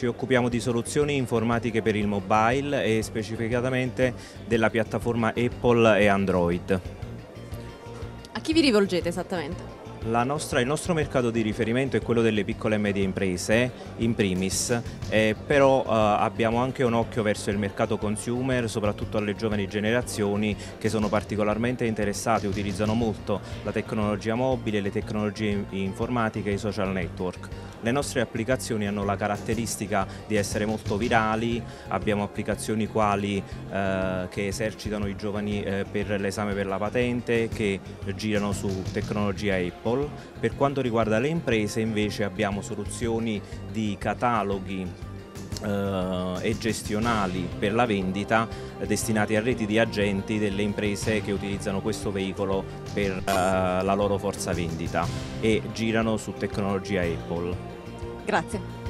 Ci occupiamo di soluzioni informatiche per il mobile e specificatamente della piattaforma Apple e Android. A chi vi rivolgete esattamente? Il nostro mercato di riferimento è quello delle piccole e medie imprese, in primis, però abbiamo anche un occhio verso il mercato consumer, soprattutto alle giovani generazioni che sono particolarmente interessate, utilizzano molto la tecnologia mobile, le tecnologie informatiche e i social network. Le nostre applicazioni hanno la caratteristica di essere molto virali, abbiamo applicazioni quali che esercitano i giovani per l'esame per la patente, che girano su tecnologia Apple. Per quanto riguarda le imprese invece abbiamo soluzioni di cataloghi e gestionali per la vendita destinati a reti di agenti delle imprese che utilizzano questo veicolo per la loro forza vendita e girano su tecnologia Apple. Grazie.